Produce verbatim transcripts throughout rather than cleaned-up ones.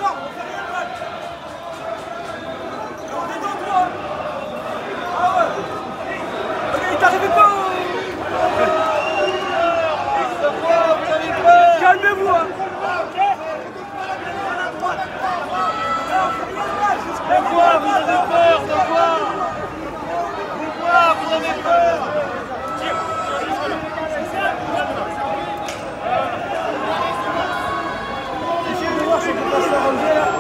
Calmez-vous hein. De quoi vous avez peur? De quoi? De quoi vous avez peur? Essayez de voir si on peut pas se faire enlever là.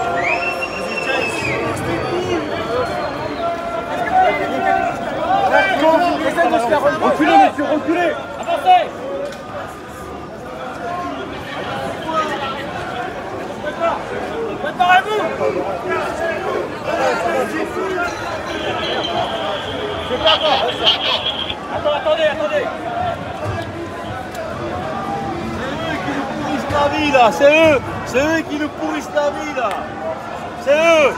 Essaye de se faire enlever. Reculez messieurs, reculez. Avancez. Préparez-vous. C'est pas encore. Attends, attendez, attendez. C'est eux qui nous pourrissent la vie là, c'est eux. C'est eux qui nous pourrissent la vie là. C'est eux.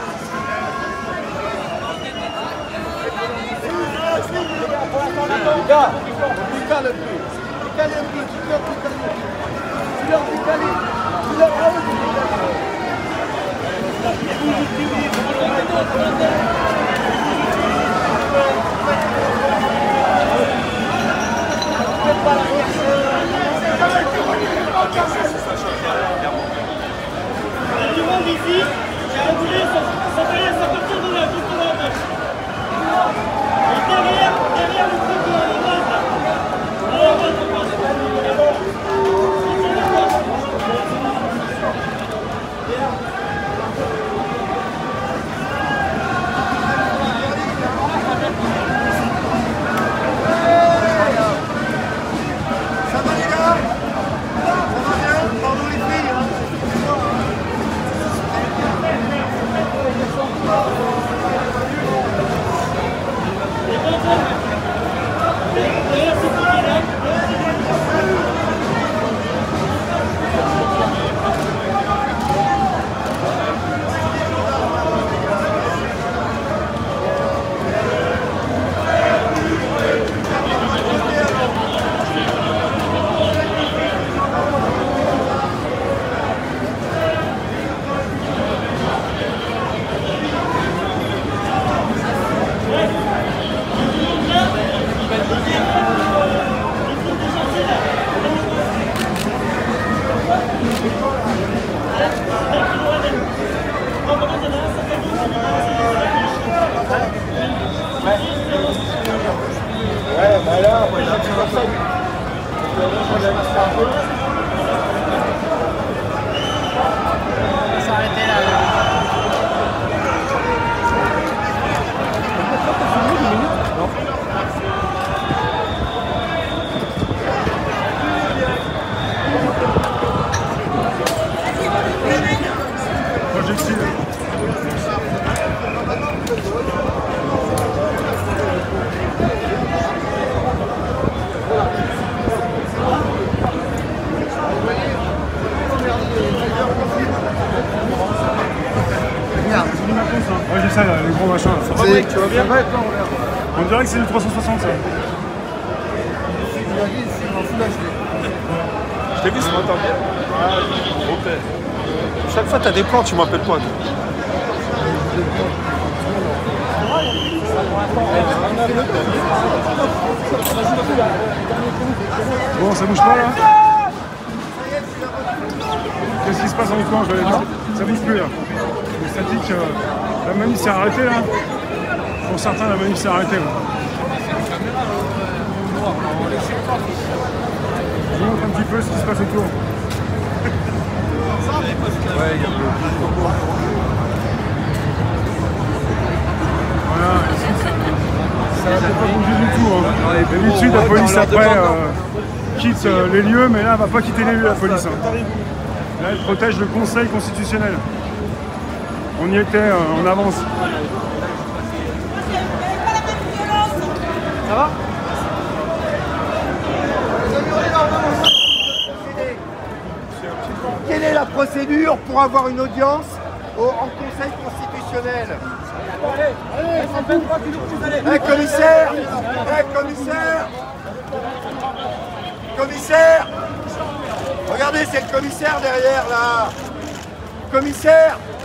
Les gars, décale un peu. Décalez un peu, tu leur décalez. Tu leur décalez. Tu leur Du monde ici, j'ai voulu s'envoyer sa partir de là, juste là. Et derrière, derrière le truc de droite. Alors, on va Ça va les gars? Ça va bien? Pardon les filles hein? Ouais, bah là, moi j'ai plus personne. on va s'arrêter là. Projectile. Ouais, j'ai ça là, les gros machins. Ça va, mec, tu vas bien? On dirait que c'est du trois cent soixante ça. Je t'ai vu ce matin. Ok. Chaque fois que t'as des plans, tu m'appelles quoi? Bon, ça bouge pas là? Qu'est-ce qui se passe en camp? Je vais aller dire. Ça bouge plus là. Les statiques, euh, la manif s'est arrêtée là. Pour certains, la manif s'est arrêtée. Je vous montre un petit peu ce qui se passe autour. Ouais, il y a Voilà. Ça n'a pas bougé du tout. Hein. D'habitude, la police après euh, quitte euh, les lieux, mais là, elle ne va pas quitter les lieux, la police. Hein. Là, elle protège le Conseil constitutionnel. On y était euh, en avance. Ça va? Quelle est la procédure pour avoir une audience au, en Conseil constitutionnel? Un commissaire! Un commissaire! Commissaire! Regardez, c'est le commissaire derrière là! Commissaire!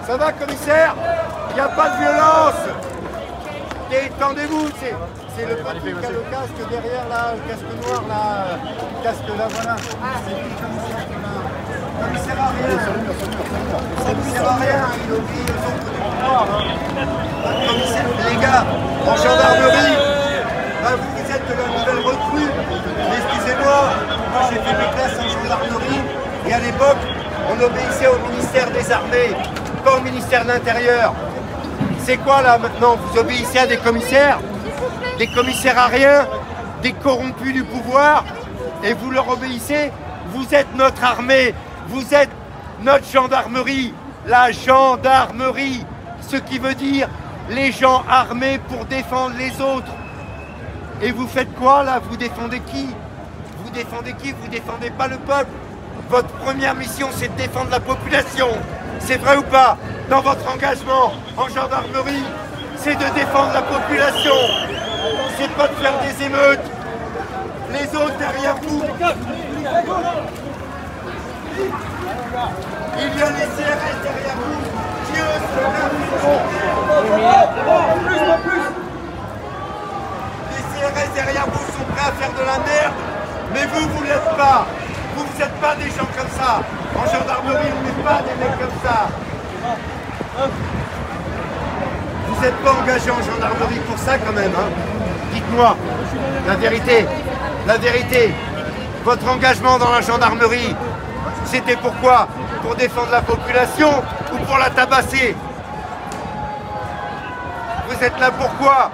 Ça va, commissaire? Il n'y a pas de violence. Détendez-vous, c'est le petit qui a le casque derrière là, le casque noir là, le casque là, voilà. C'est lui le commissaire qui m'a... Commissaire à rien. Commissaire à rien, il oblige aux autres de pouvoir. Hein. Commissaire, les gars, en gendarmerie, bah, vous, vous êtes la nouvelle recrue. Mais excusez-moi, moi j'ai fait mes classes en gendarmerie et à l'époque, on obéissait au ministère des Armées, pas au ministère de l'Intérieur. C'est quoi là maintenant? Vous obéissez à des commissaires? Des commissaires à rien? Des corrompus du pouvoir? Et vous leur obéissez? Vous êtes notre armée, vous êtes notre gendarmerie, la gendarmerie, ce qui veut dire les gens armés pour défendre les autres. Et vous faites quoi là? Vous défendez qui? Vous défendez qui? Vous défendez pas le peuple. Votre première mission, c'est de défendre la population. C'est vrai ou pas? Dans votre engagement en gendarmerie, c'est de défendre la population. C'est pas de faire des émeutes. Les autres derrière vous. Il y a les C R S derrière vous. Dieu se plus. Les C R S derrière vous sont prêts à faire de la merde. Mais vous, vous l'êtes pas. Vous, vous n'êtes pas des gens comme ça. En gendarmerie, on n'est pas des mecs comme ça. Vous n'êtes pas engagé en gendarmerie pour ça quand même, hein? Dites-moi, la vérité, la vérité. Votre engagement dans la gendarmerie, c'était pourquoi? Pour défendre la population ou pour la tabasser? Vous êtes là pourquoi?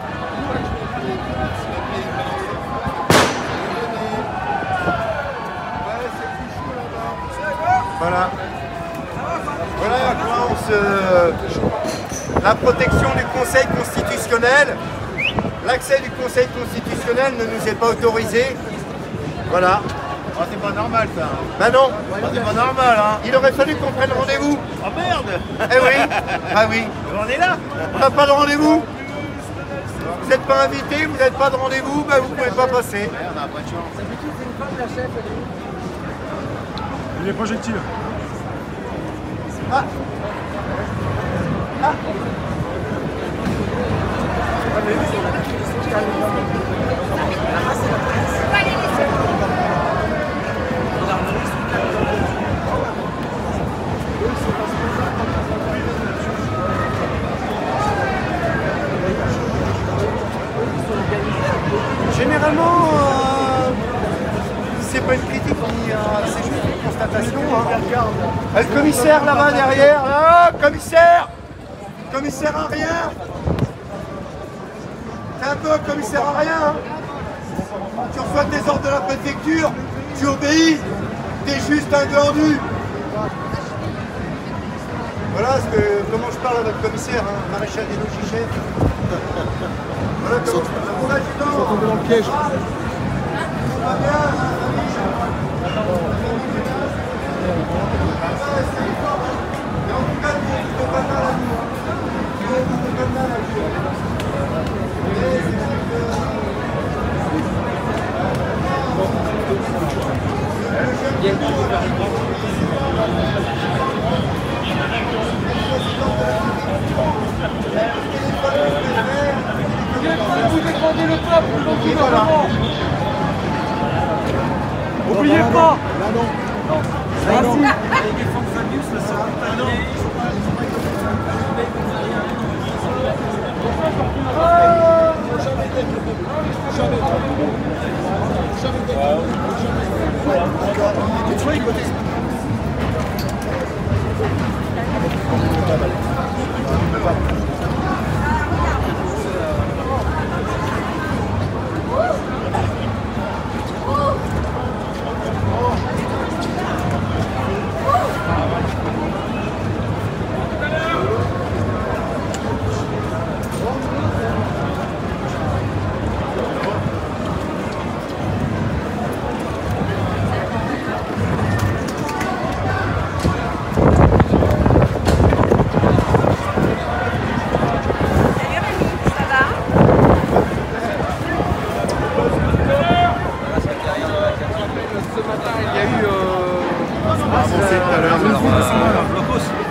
Voilà. Voilà à quoi on se... La protection du Conseil constitutionnel, l'accès du Conseil constitutionnel ne nous est pas autorisé. Voilà. Oh, c'est pas normal ça. Ben non. Oh, c'est pas normal hein. Il aurait fallu qu'on prenne rendez-vous. Oh merde. Eh oui. Ah oui. On est là. On n'a pas de rendez-vous. Vous n'êtes pas invité, vous n'êtes pas de rendez-vous, ben vous ne pouvez pas passer. Ouais, on n'a pas de chance. Et les projectiles. Ah. Ah. Généralement, euh, c'est pas une critique, euh, c'est juste une constatation. Hein. Le commissaire là-bas derrière, là, commissaire Commissaire à rien. T'es un peu un commissaire à rien. Hein. Tu reçois des ordres de la préfecture, tu obéis, t'es juste un glandu. Voilà ce que, comment je parle à notre commissaire, hein, maréchal des logis chef. Voilà comment je parle. Mon adjudant. Ils sont tombés dans le piège. Ça va bien, mais en tout cas, tu ne fais pas mal à nous. Tu ne fais pas mal à nous. Et c'est vrai Vous défendez le peuple, le gouvernement. N'oubliez pas. Là non. Là non. Et défendre Fabius, ça sera un an.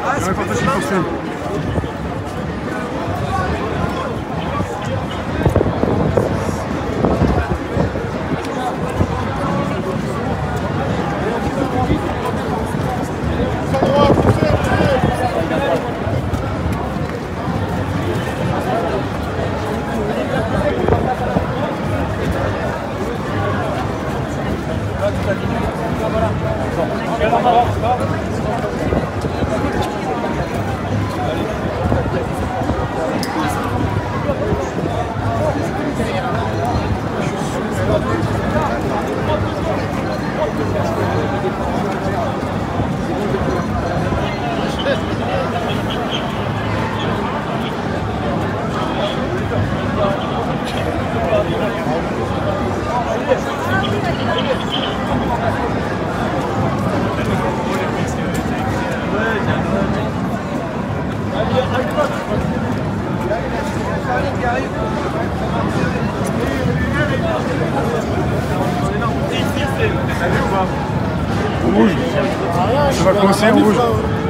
Il y a un partage pour stream. Rouge. Ça va commencer en rouge.